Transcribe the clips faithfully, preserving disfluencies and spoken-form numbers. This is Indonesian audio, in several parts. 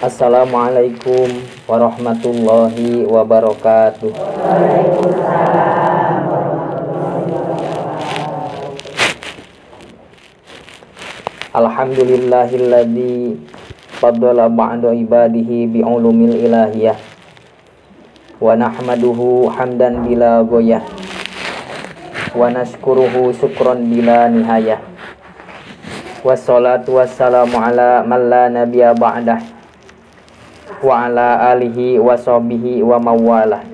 Assalamualaikum warahmatullahi wabarakatuh. Alhamdulillahilladzi faddala ba'da ibadihi bi'ulumil ilahiyah wa nahmaduhu hamdan bila goyah wa nashkuruhu syukron bila nihayah. Wassalatu wassalamu ala man la nabiyya ba'dah wa ala alihi wa sahbihi wa mawalah.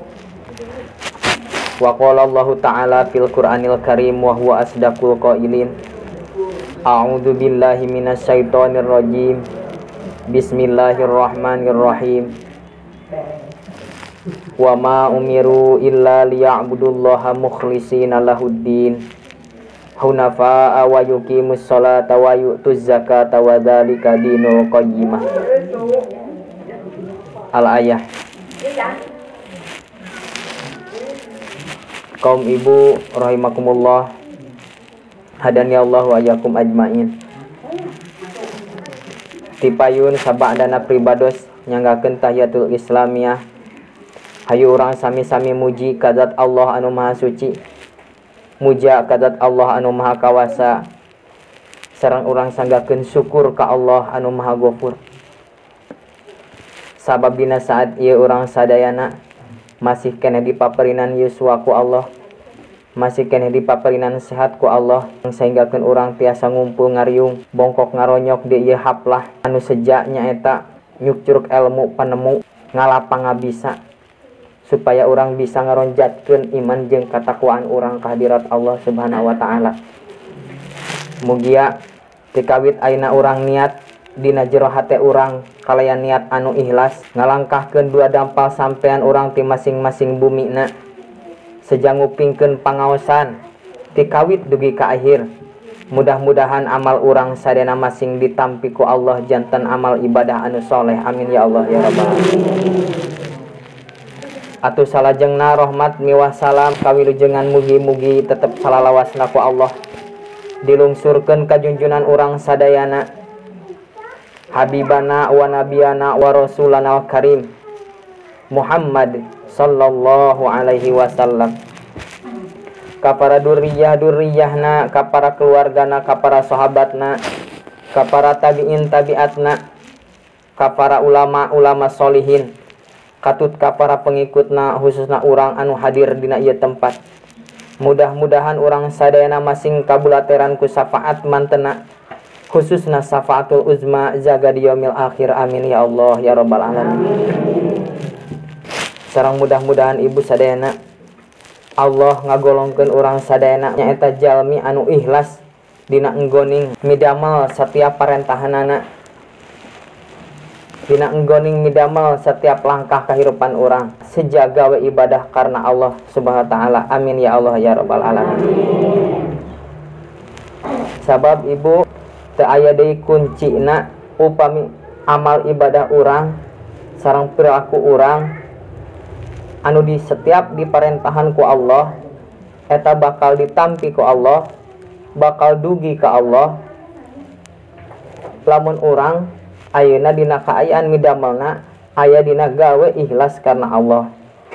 Wa qala Allah ta'ala fil Qur'anil Karim wa huwa asdaqul qailin. A'udzu billahi minasy syaithanir rajim. Bismillahirrahmanirrahim. Wa ma umiru illa liya'budullaha mukhlishina lahuddin hunafa'a wa yuqimus sholata wa yu'tuz zakata wa dzalika dinul qayyimah. Al-ayah. Kaum ibu rahimakumullah, hadani Allah wa yakum ajmain. Tipayun sabadana pribados nyanggakeun tahiyatul islamiyah. Hayu urang sami-sami muji kadat Allah anu maha suci, muja kadat Allah anu maha kawasa, sareng urang sanggakeun syukur ka Allah anu maha ghafur. Sabab dina saat ieu urang sadayana masih kene dipaperinan yuswa ku Allah, masih kene dipaperinan sehat ku Allah, sehinggakeun urang tiasa ngumpul ngariung bongkok ngaronyok di ieu haplah anu seja nyaeta nyuk curug ilmu panemu ngalapang ngabisa, supaya urang bisa ngaronjatkeun iman jeung katakwaan urang ka hadirat Allah Subhanahu wa taala. Mugia tikawit ayeuna urang niat dina jero hate urang kalayan niat anu ikhlas ngalangkahkeun dua dampal sampean urang ti masing-masing bumina, sejangupingkeun pangaosan ti kawit dugi ka akhir. Mudah-mudahan amal urang sadena masing ditampi ku Allah janten amal ibadah anu soleh. Amin ya Allah ya rabbal alamin. Atuh salajengna rahmat miwah salam kawilujengan mugi-mugi tetep salalawasna ku Allah dilungsurkeun ka junjunan urang sadayana, habibana wa nabiyana wa rasulana karim Muhammad sallallahu alaihi wasallam, ka para durriyah durriyahna, ka para keluargana, ka para sahabatna, ka para tabi'in tabi'atna, ka para ulama ulama solihin, katut ka para pengikutna khususna urang anu hadir dina ieu tempat. Mudah-mudahan urang sadayana masing kabulateran ku syafaat mantena, khususna syafaatul uzma jaga di yaumil akhir. Amin ya Allah ya rabbal alamin. Sareng mudah-mudahan ibu sadayana Allah ngagolongkeun urang sadayana nyaeta jalmi anu ikhlas dina enggoning midamel setiap parentahanana, dina enggoning midamel setiap langkah kahirupan urang, sejaga we ibadah karena Allah Subhanahu wa taala. Amin ya Allah ya rabbal alamin. Sabab ibu teu aya deui kuncina upami amal ibadah urang sareng perilaku urang anu di setiap diparentahan ku Allah eta bakal ditampi ku Allah, bakal dugi ka Allah lamun urang ayeuna dina kaayaan midamelna aya dina gawe ikhlas karena Allah.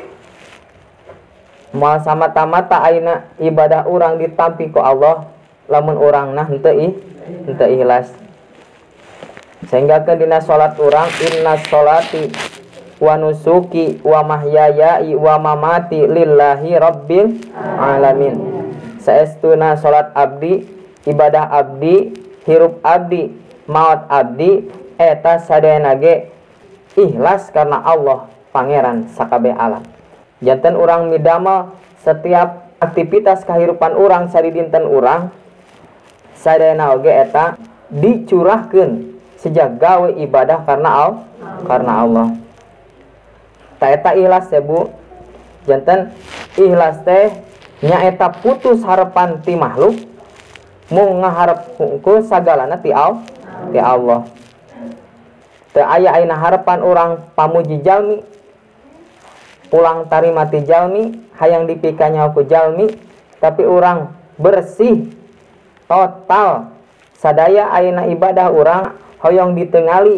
Moal samata-mata ayeuna ibadah urang ditampi ku Allah lamun urangna henteu ih henteu ikhlas. Sehingga ke dina salat urang inna sholati wa nusuki wa mahyaya wa mamati lillahi rabbil alamin. Saestuna salat abdi, ibadah abdi, hirup abdi, maot abdi eta sadayana ge ikhlas karena Allah pangeran sakabeh alam. Janten urang midamel setiap aktivitas kahirupan urang sari dinten urang sadayana oge eta dicurahkeun sejak gawe ibadah karena Allah, karena Allah. Ta eta ikhlas teh Bu. Janten ikhlas teh nyaeta putus harapan ti makhluk, mung ngaharep ku sagalana ti Allah, ti Allah. Teu aya ayeuna harapan urang pamuji jalmi, ulang tarima ti jalmi, hayang dipikanya ku jalmi, tapi urang bersih total sadaya ayeuna ibadah urang hoyong ditengali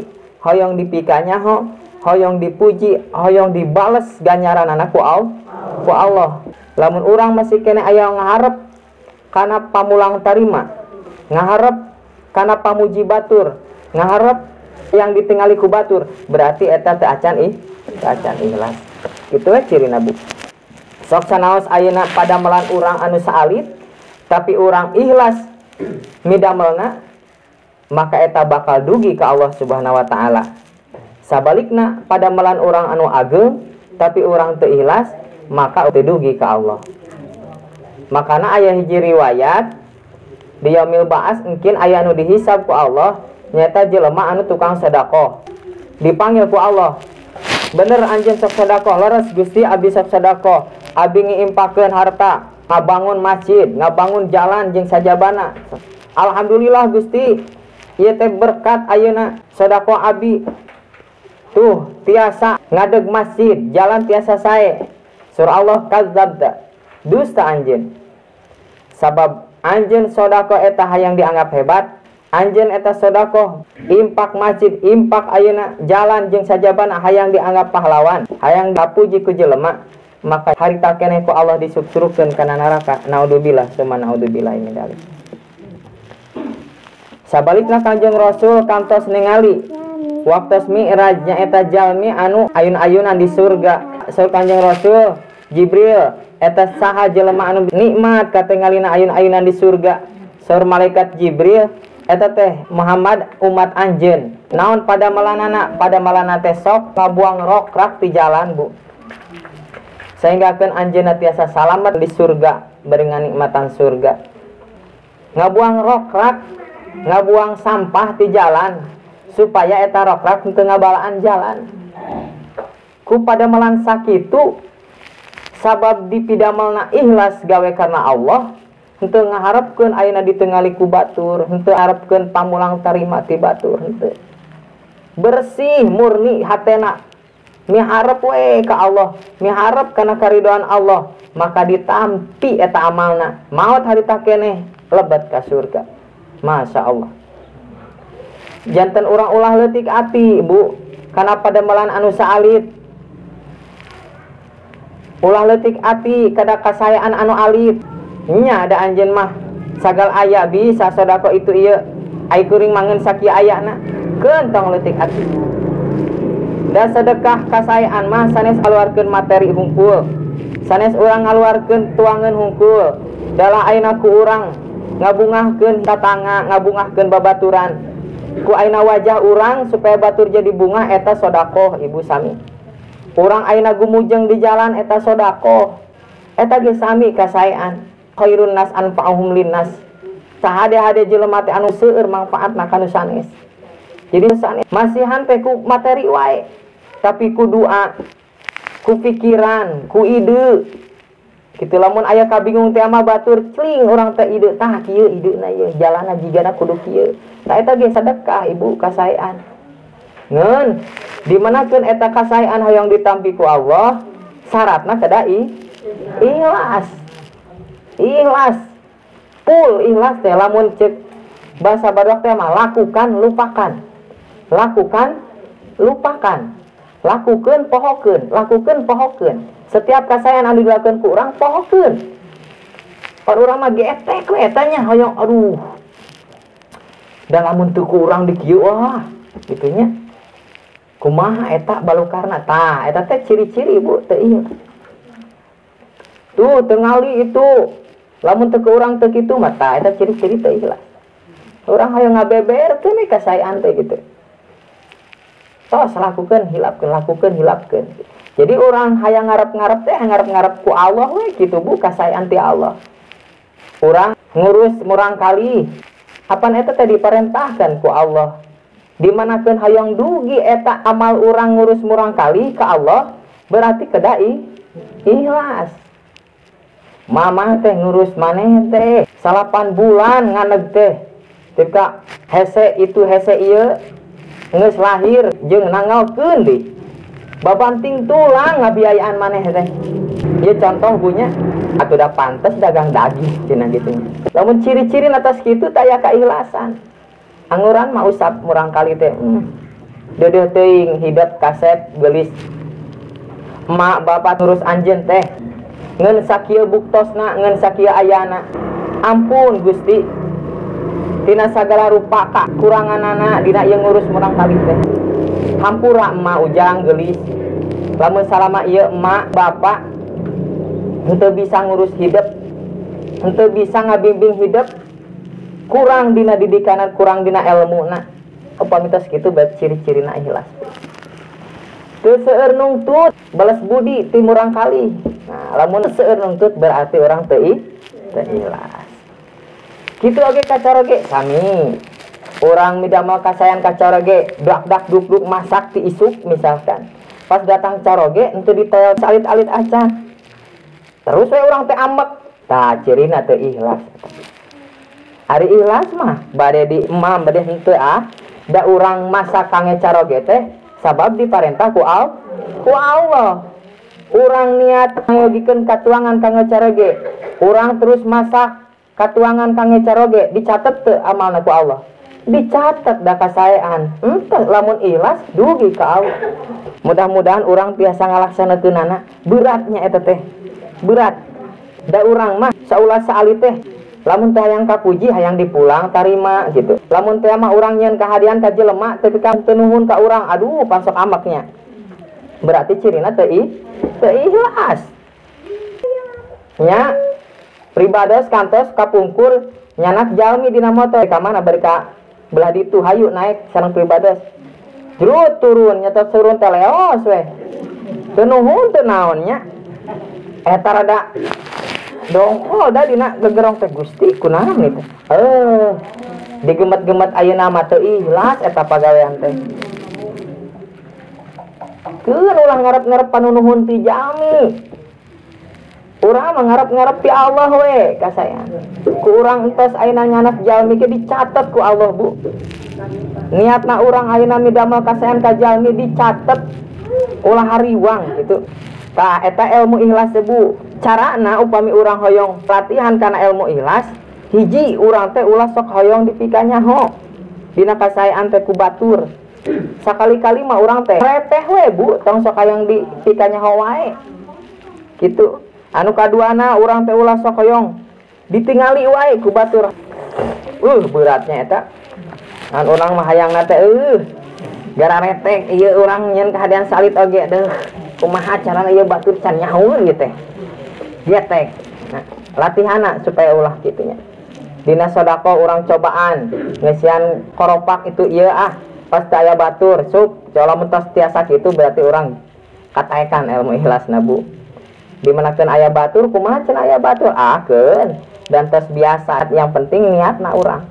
hoyong dipikanya ho, hoyong dipuji, hoyong dibales ganjaran anak ku Allah. Lamun urang masih kena aya ngaharep kana pamulang tarima, ngaharep kana pamuji batur, ngaharep yang ditingali ku batur, berarti eta teu acan ih, teu acan ikhlas. Kitu we cirina Bu. Sok sanaos ayeuna padamelan urang anu saalit tapi urang ikhlas midamelna, maka eta bakal dugi ka Allah Subhanahu wa taala. Sabalikna padamelan urang anu ageng tapi urang teu ikhlas, maka teu dugi ka Allah. Makana aya hiji riwayat di yaumil ba'ats mungkin aya anu dihisab ku Allah nyata jelema anu tukang sedekah. Dipanggil ku Allah, bener anjeun sok sedekah, leres Gusti abi sok sedekah, abi ngiimpakeun harta, ngabangun masjid, ngabangun jalan jeung sajabana. Alhamdulillah Gusti, ieu teh berkat ayeuna sedekah abi. Tuh tiasa ngadeg masjid, jalan tiasa sae. Surah Allah kadzabta, dusta anjeun. Sabab anjeun sedekah eta hayang dianggap hebat, anjeun eta sedekah impak masjid, impak ayeuna jalan jeung sajabana hayang dianggap pahlawan, hayang dipuji ku jelema, maka harita keneh ku Allah disuksurukeun kana neraka. Naudzubillah, tsumma naudzubillah min dzalik. Sabalikna Kanjeng Rasul kantos ningali waktos Mi'raj nyaeta jalmi anu ayun-ayunan di surga. Saur Kanjeng Rasul Jibril, eta saha jelema anu nikmat katingalina ayun-ayunan di surga? Saur malaikat Jibril, eta teh Muhammad umat anjeun. Naon pada malanana? Pada malana teh sok ngabuang rokrak di jalan Bu, sehingga kan anjeunna tiasa salamet di surga beri nikmatan surga. Ngabuang rokrak, ngabuang sampah di jalan supaya eta rokrak henteu ngabalaan jalan. Ku pada melan sakitu sabab dipidamelna ikhlas gawe karena Allah, henteu ngaharepkeun ayeuna ditengali ku batur, henteu harepkeun pamulang tarima ti batur, henteu. Bersih murni hatena, miharep we ka Allah, miharep kana karidhoan Allah, maka ditampi eta amalna. Maot harita keneh lebet ka surga. Masya Allah. Janten urang ulah leutik ati Bu, kana padamelan anu saalit. Ulah leutik ati kada kasayaan anu alit. Nya ada anjeun mah sagal aya bisa sedekah itu ieu. Ai kuring mangeun sakieu ayana. Keun tong leutik ati. Da sedekah kasayaan mah sanes ngaluarkeun materi hungkul. Sanes urang ngaluarkeun tuangeun hungkul. Dalah ayeuna ku urang ngabungahkeun tatangga, ngabungahkeun babaturan. Ku ayeuna wajah urang supaya batur jadi bunga eta sedekah Ibu sami. Urang ayeuna gumujeng di jalan eta sedekah. Eta ge sami kasayaan. Khairun nas anfa'uhum linnas. Sahade-hade jelema teh anu seueur mangfaatna ka nu sanes. Jadi sanes masihan teh ku materi wae, tapi ku doa, ku pikiran, ku ide. Kitu lamun aya kabingung teh mah batur cling urang teh ide tah kieu ideuna ieu, jalanna jigana kudu kieu. Tah eta ge sedekah Ibu kasayaan. Ngeun dimanakeun eta kasayaan hoyong ditampi ku Allah, syaratna kada ikhlas. Ikhlas. Full ikhlas teh lamun cek bahasa badak teh mah lakukan lupakan. Lakukan lupakan. Lakukeun pohokeun, lakukeun pohokeun. Setiap kasayaan anu dilakukeun ku urang pohokeun. Par urang mah geetek we eta nya hoyong aduh. Da lamun teu ku urang di kieu wah, kitu nya. Kumaha eta balukarna? Tah eta teh ciri-ciri Bu teu ieu. Tuh tengali itu lamun teu ku urang teu kitu mah tah eta ciri-ciri teu ikhlas. Urang hayang ngabeberkeun we kasayaan teh gitu. Tos lakukeun hilapkeun, lakukeun hilapkeun. Jadi orang hayang ngarep-ngarep teh ngarep-ngarep ku Allah we kitu Bu, kasayaan ti Allah. Urang ngurus murang kali apan eta teh diperintahkan ku Allah. Dimanakeun hayang dugi eta amal urang ngurus murang kali ka Allah, berarti kada ikhlas. Mamah teh ngurus maneh teh salapan bulan nganeg teh. Tika hese itu hese ieu geus lahir jeung nangaokeun deui. Babanting tulang ngabiayaan maneh teh. Ieu contoh bunya atuh da pantes dagang daging cenah gitu. Lamun ciri-ciri atas kitu teh aya kaikhlasan. Anguran mah usap murang kali teh. Hmm. Dedeh teuing hidup kaset gelis mak bapak terus anjeun teh ngeun sakieu buktosna ngeun sakieu ayana. Ampun Gusti, tina sagala rupa kakuranganana dina ieu ngurus murang kali teh. Hampura emak ujang gelis lamun salama ieu emak bapak henteu bisa ngurus hidup, henteu bisa ngabimbing hidup, kurang dina didikanan, kurang dina ilmuna. Upami tos kitu berarti ciri-cirina ikhlas. Teu seueur nungtut balas budi ti murang kali. Nah, lamun seueur nungtut berarti orang teu ikhlas. Kitu oge kacara ge sami. Urang midamel kasayan kacara ge dak-dak duk-duk masak ti isuk misalkan. Pas datang caroge henteu ditelel salit-alit acan. Terus we urang teh ambek. Tah cirina teu ikhlas. Ari ikhlas mah bade di imam bade henteu ah. Da urang masak kange caroge teh sabab diparentah ku al ku Allah. Urang niat ngayogikeun katuangan kange caroge, urang terus masak katuangan kange caroge, dicatet teu amalna ku Allah. Dicatet da kasaean. Henteu lamun ikhlas dugi ka Allah. Mudah-mudahan urang tiasa ngalaksanakeunana. Beratnya eta teh. Berat. Da urang mah saulah saali teh lamun teh hayang kapuji hayang dipulang tarima gitu. Lamun teh mah urang nyeun kahadian ka jelema tapi kan teu nuhun ka urang, aduh pansok ambeknya. Berarti cirina teu teu ikhlas. Nya pribados kantos kapungkur nyanak jalmi dina motor ka mana bari ka belah ditu hayu naik sareng pribados. Jrut turun nyata turun teh leos we. Teu nuhun teu naon nya. Eta rada dongkol da dina gegerong teh Gusti kunaon nih teh. Eh digemet-gemet ayeuna mah teu ikhlas eta pagawean teh. Keun ulah ngarep-ngarep panunuhun ti jalmi. Urang mah ngarep-ngarep ti Allah we kasayan. Ku urang entos ayeuna nyanak jalmi ke dicatet ku Allah Bu. Niatna urang ayeuna midamel kasayan ka jalmi dicatet ulah hariwang gitu. Tah eta ilmu ikhlas Bu. Carana upami urang hoyong latihan kana ilmu ikhlas, hiji urang teh ulah sok hoyong dipika nyaho. Dina kasaean teh ku batur. Sakali-kali mah urang teh reteh we Bu, tong sok hoyong dipika nyaho wae. Kitu. Anu kaduana urang teh ulah sok hoyong ditingali wae ku batur. Uh beratnya eta. An urang mah hayangna teh eueuh gara retek ieu urang nyeun kahadian salit oge deuh. Kumaha carana ieu batur can nyahoeun ieu teh. Getek. Nah, latihana supaya ulah kitunya. Dina sodako urang cobaan ngesian koropak itu ieu ah pas aya batur sup coba mentos tiasa kitu berarti urang kataekan ilmu ikhlasna Bu. Dimanakeun aya batur kumaha cenah aya batur ah keun dan tos biasa yang penting niatna urang.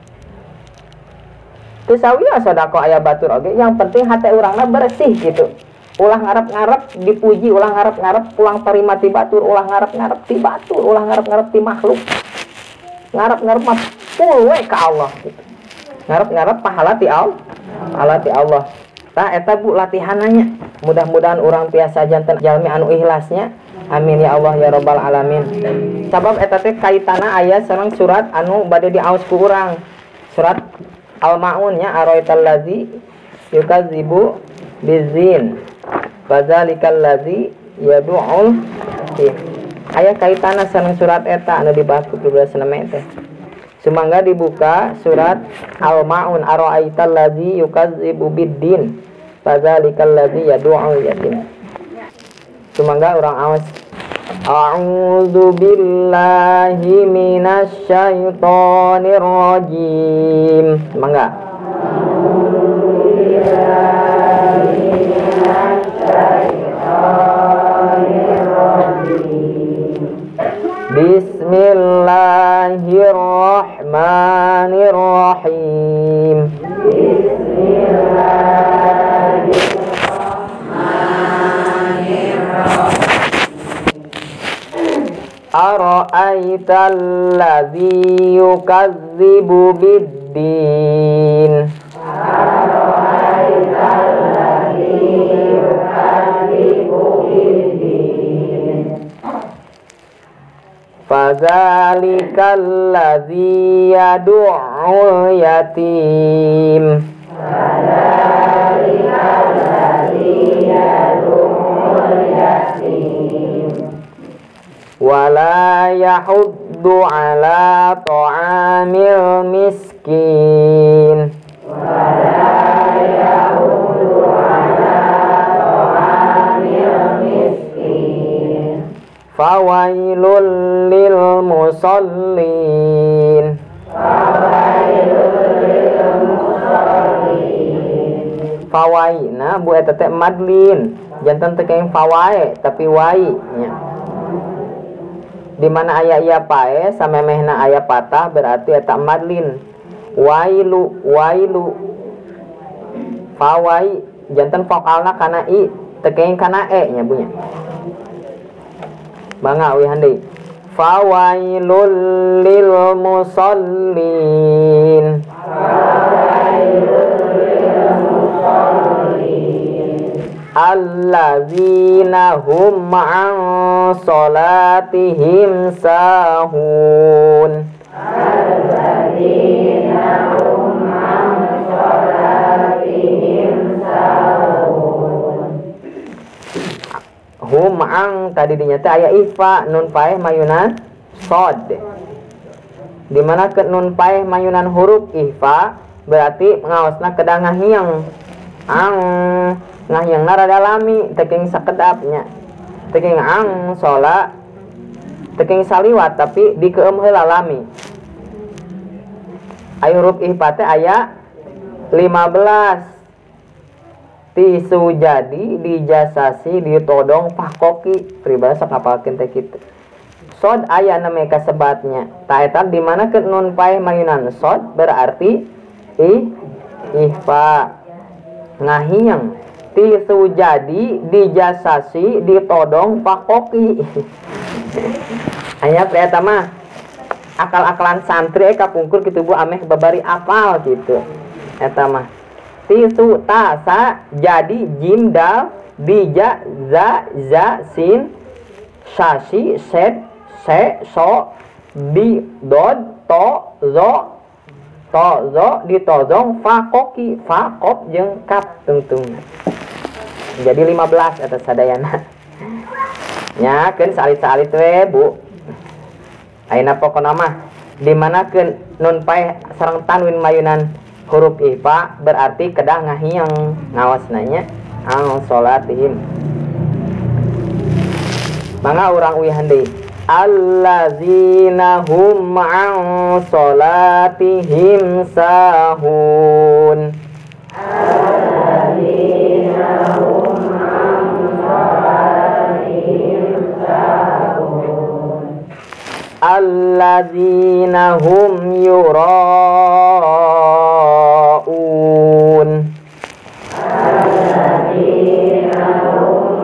Teu sawiya sodako aya batur oge yang penting hate urangna bersih gitu. Ulah ngarep-ngarep dipuji, ulah ngarep-ngarep pulang terima ti batur, ulah ngarep-ngarep ti batur, ulah ngarep-ngarep ti makhluk. Ngarep-ngarep mah full we ka Allah gitu. Ngarep-ngarep pahala ti Allah. Pahala ti Allah. Tah eta Bu latihananya. Mudah-mudahan urang tiasa janten jalmi anu ikhlasnya. Amin ya Allah ya rabbal alamin. Sabab eta teh kaitana aya sareng surat anu bade diaos ku urang. Surat Al-Maun nya araital ladzi yukadzibu bizin. Fadzalikal ladzi yad'ul aya kaitana sareng surat eta anu dibahas ku dua belas nama teh. Sumangga dibuka surat Al-Maun araital ladzi yukadzibu biddin. Fadzalikal ladzi yad'ul yatim. Sumangga urang aos A'udzu billahi minasy syaithanir rajim. Mangga. Bismillahirrahmanirrahim. Ara'aital ladzi yukadzibu biddin. Ara'aital ladzi yukadzibu biddin. Fadzalikal ladzi yad'ul yatim. Fadzalikal wala yahuddu ala ta'amil miskin. Wala yahuddu ala ta'amil miskin. Fawailul lil musallin. Fawailul lil musallin. Fawaina bu eta teh madlin, jantan teh kayak fawai tapi wai nya. Di mana aya ieu pae samemehna aya patah berarti eta madlin. Wailu wailu. Fawai jantan vokalna kana i teh kayak kana e nya bunya. Bangga we hande. Fawailul lil musallin. Allazina hum an salatihim sahun. Allazina hum an salatihim sahun. Hum ang tadi dinyata aya ifa nun paeh mayunan sod. Dimana ke nun paeh mayunan huruf ifa berarti ngaosna kedah ngahiang. Ang ngahiangna rada lami teuing sakedapnya. Teuing ang sola teuing saliwat tapi dikeum heula lami. Aya huruf ifa teh aya lima belas. Tisu jadi dijasasi ditodong pakoki pribadi sok ngapalkeun teh kitu. Sod aya na meka sebatnya. Ta eta di mana ke nun paeh mayunan sod berarti ih ihfa ngahiang. Tisu jadi dijasasi ditodong pakoki. Aya pre eta mah akal-akalan santri kapungkur kitu bu ameh babari apal gitu. Eta mah tisu tasa jadi jim dal dija za za sin sasi set se so di dod to zo to zo ditodong fakoki fakop jeung kap tungtung. Jadi lima belas eta sadayana. Nya keun salit-salit we bu. Ayeuna pokona mah di mana keun nun paeh sareng tanwin mayunan huruf ifa berarti kedah ngahiang ngawasnanya ang salatihim. Mangga urang uyahan deui. Allazina hum an salatihim sahun. Allazina hum an salatihim sahun. Allazina hum yura'un. Allazina hum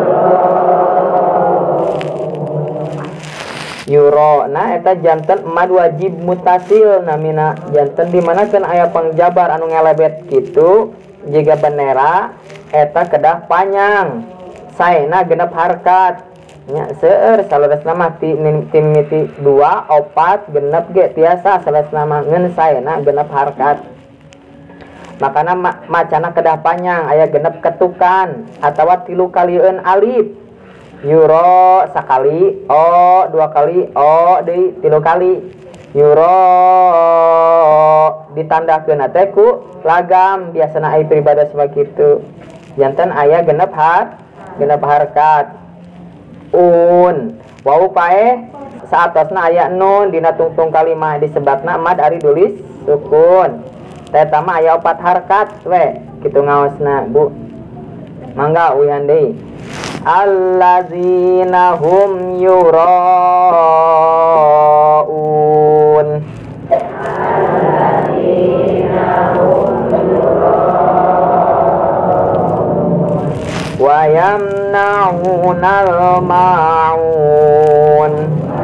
Yuro nah eta janten mad wajib mutasil namina janten dimana kan aya pangjabar anu ngelebet gitu jika benera eta kedah panjang saena genep harkat nya seueur salurasna mah ti mimiti dua opat genep ge tiasa salurasna mah ngeun saena genep harkat makana ma macana kedah panjang aya genep ketukan atawa tilu kalieun alif. Yuro sakali o dua kali o di tilu kali yuro ditandakeun teh ku lagam biasana aya peribada seperti itu janten aya genep har genep harkat un wau paeh saatosna aya nun dina tungtung kalimah disebatna mad ari tulis sukun teh mah aya opat harkat we kitu ngaosna bu. Mangga uyan deui. Allazina hum yura'un. Allazina hum yura'un. Wa yamna'unal ma'un.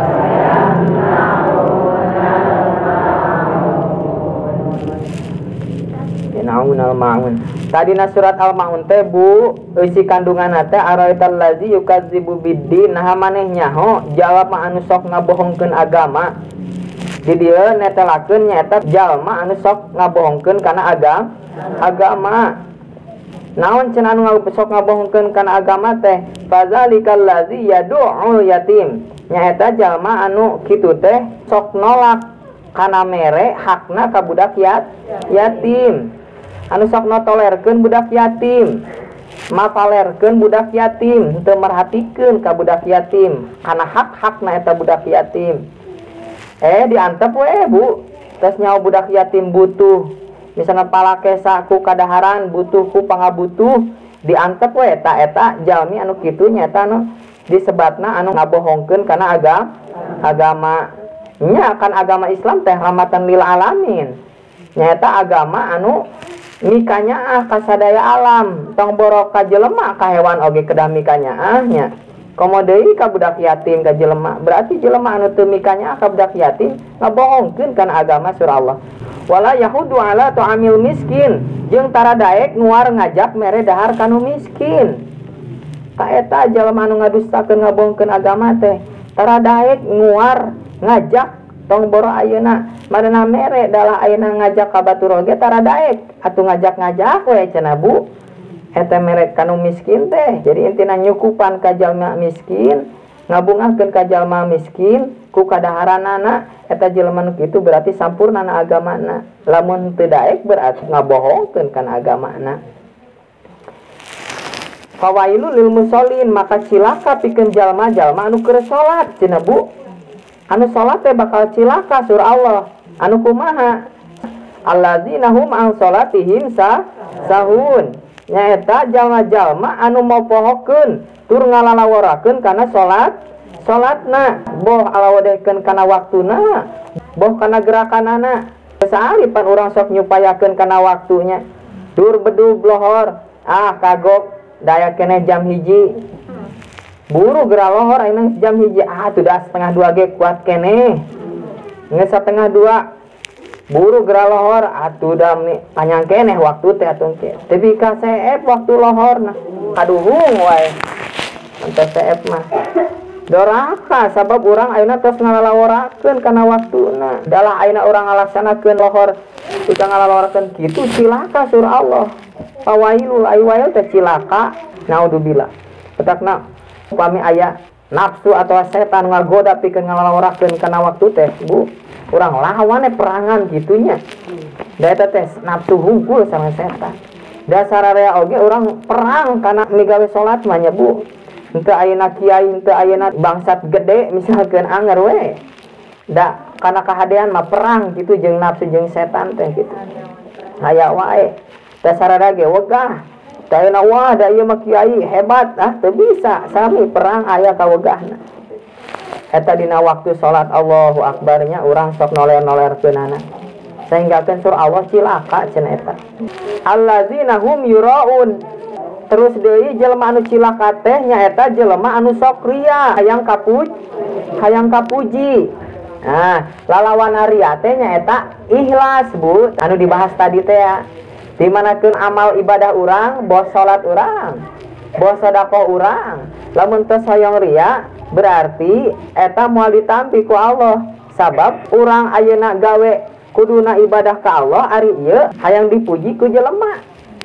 Yamna'unal ma'un. Tadi na surat Al-Maun teh bu isi kandungan teh araital ladzi yukadzibu biddin nah manehnya ho jawab mah anu sok ngabohongkeun agama di dieu netelakeun nyaeta jalma anu sok ngabohongkeun kana agama agama naon cenah anu sok ngabohongkeun kana agama teh fazalikal ladzi yad'u yatim nyaeta jalma anu kitu teh sok nolak kana mere hakna ka budak yat, yatim. Anu sok notolerkeun budak yatim, mapalerkeun budak yatim, teu merhatikeun ka budak yatim kana hak-hakna eta budak yatim. Eh diantep we Bu, tos nyawa budak yatim butuh, misalnya palakesa ku kadaharan butuh ku pangabutuh, diantep we eta eta jalmi anu kitu nyata anu disebatna anu ngabohongkeun kana agama agama nya kan agama Islam teh rahmatan lil alamin. Nyata agama anu mikanya ah kasadaya alam, tong borok ka jelema ka hewan oge kedah mikanya ah nya. Komo deui ka budak yatim ka jelema, berarti jelema anu teu mikanya ah ka budak yatim ngabohongkeun kana agama surah Allah. Wala yahudu ala tu'amil miskin, jeung tara daek nguar ngajak mere dahar kanu miskin. Ka eta jalma anu ngadustakeun ngabohongkeun agama teh tara daek nguar ngajak tong boro ayeuna madana mere dalah ayeuna ngajak ka batur oge tara daek atuh ngajak-ngajak we cenah Bu eta mere kanu miskin teh. Jadi intina nyukupan ka jalma miskin, ngabungahkeun ka jalma miskin ku kadaharanana eta jelema nu kitu berarti sampurnana agamana. Lamun teu daek berarti ngabohongkeun kana agamana. Fawailu lil musallin, maka cilaka pikeun jalma-jalma anu keur salat cenah Bu. Anu salat teh bakal cilaka sur Allah. Anu kumaha? Alladzina hum an salatihim sa sahun. Nyaeta jalma-jalma anu mau pohokeun tur ngalalawarakeun kana salat salatna, boh alawadehkeun kana waktuna, boh kana gerakanana. Saalipan urang sok nyupayakeun kana waktunya. Dur bedug lohor, ah kagok daya keneh jam hiji buru gerak lohor ayeuna jam hiji ah tuh dah setengah dua ge kuat keneh geus setengah dua buru gerak lohor atuh da panjang keneh waktu teh atuh teh tapi ka seep waktu lohorna kaduhung wae antos seep mah doraka sabab urang ayeuna tos ngalalaworakeun kana waktuna dalah ayeuna urang ngalaksanakeun lohor udah ngalalaworakeun kitu cilaka surah Allah. Fawailul aywail teh cilaka naudzubillah. Petakna upami aya nafsu atau setan ngagoda pikeun ngalalaworakeun kana waktu teh Bu, urang lawan perangan gitunya. Da eta teh nafsu hungkul sama setan. Dasar area oge urang perang kana migawe salat mah nya Bu. Henteu ayeuna kiai, henteu ayeuna bangsat gede misalkeun anger we. Da kana kahadean mah perang gitu jeung nafsu jeung setan teh gitu. Aya wae. Dasar ge wegah dayeuna wah da ieu mah kiai hebat ah teu bisa sami perang aya ka wegahna. Eta dina waktu salat Allahu Akbarnya urang sok noler-nolerkeunana sehinggakeun surah Allah cilaka cenah eta. Allazina hum yuraun. Terus deui jelema anu cilaka teh nyaeta jelema anu sok ria hayang kapuj hayang kapuji. Nah lalawan ria teh nyaeta ikhlas Bu anu dibahas tadi teh ya. Dimanakeun amal ibadah urang, bos salat urang, bos sedekah urang, lamun teu hoyong ria berarti eta moal ditampi ku Allah. Sabab urang ayeuna gawe kuduna ibadah ka Allah ari ieu hayang dipuji ku jelema.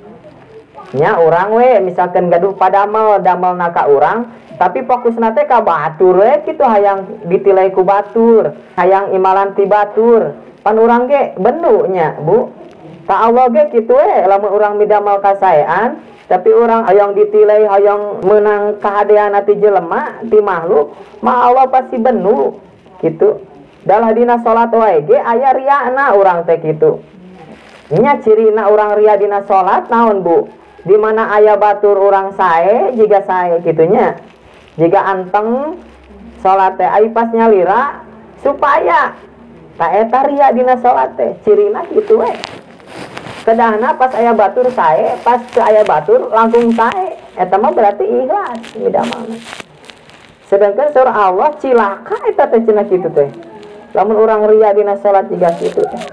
Nya urang we misalkan gaduh padamel damelna ka urang, tapi fokusna teh ka batur we kitu hayang ditilai ku batur, hayang imalan ti batur. Pan urang ge benu nya Bu. Ta Allah ge kitu we lamun urang midamel kasaean tapi urang hayang ditilai hayang meunang kahadean ti jelema ti makhluk mah Allah pasti benu kitu. Dalah dina salat wae ge aya riana urang teh kitu. Nya cirina urang ria dina salat naon Bu? Di mana aya batur urang sae jiga sae kitunya. Jiga anteng salat teh ai pas nyalira supaya ta eta ria dina salat teh cirina kitu we. Kedahna pas aya batur sae, pas teu aya batur langkung sae. Eta mah berarti ikhlas midamel. Sedangkan surah Allah cilaka eta teh cenah kitu teh. Lamun urang ria dina salat jiga kitu teh.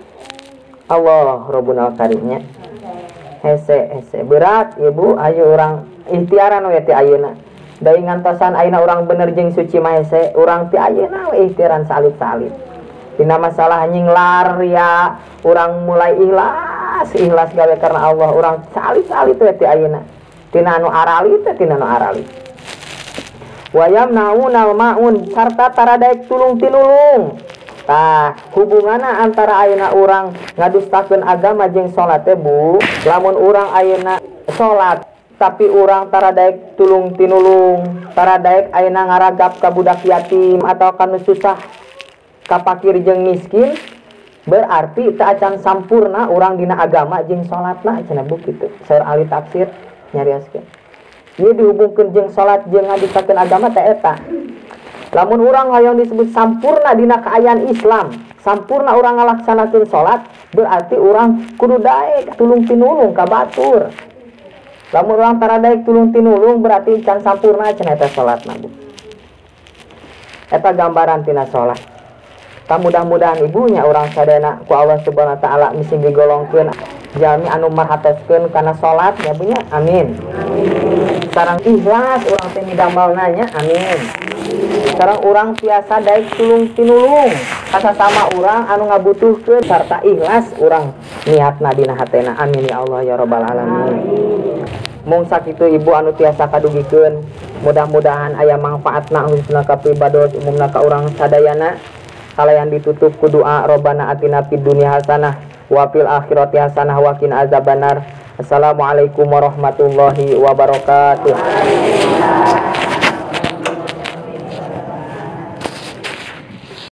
Allah Rabbuna karimnya. Hese hese berat ya Bu, ayo urang ikhtiaran we ti ayeuna. Da ngantosan ayeuna urang bener jeung suci mah hese, urang ti ayeuna we ikhtiaran salit-salit. Dina masalah nying lar ya, urang mulai ikhlas, ikhlas gawe karena Allah, urang salit-salit we ti ayeuna. Tina anu arali teh tina anu arali. wayam naunal maun sarta taradaek tulung tinulung. Tah hubunganna antara ayeuna urang ngadustakeun agama jeung salat teh Bu, lamun urang ayeuna salat tapi urang taradaek tulung tinulung, taradaek ayeuna ngaragap ka budak yatim atau kanu susah, ka fakir jeung miskin, berarti teu acan sampurna urang dina agama jeung salatna cenah Bu kitu. Saur ahli tafsir nyarioskeun. Ieu dihubungkeun jeung salat jeung ngadustakeun agama teh eta. Lamun urang hayang disebut sampurna dina kaayaan Islam, sampurna urang ngalaksanakeun salat, berarti urang kudu daek tulung tinulung ka batur. Lamun urang tara daek tulung tinulung berarti can sampurna cenah eta salatna Bu. Eta gambaran tina salat. Ta mudah-mudahan ibunya urang sadayana ku Allah Subhanahu wa taala misi digolongkeun jalmi anu marhatoskeun kana salat ya Bu nya. Amin. Sareng ikhlas urang teh midamel nanya. Amin. Sekarang orang biasa daek tulung tinulung kasa sama orang anu ngabutuhkeun sarta ikhlas orang niatna dina hatena. Amin ya Allah ya rabbal alamin. Mung sakitu ibu anu tiasa kadugikeun, mudah-mudahan aya manfaatna husna ka pribados umumna ka urang sadayana. Kalayan ditutup ku doa Rabbana atina fid dunya hasanah wa fil akhirati hasanah wa qina azabannar. Assalamualaikum warahmatullahi wabarakatuh.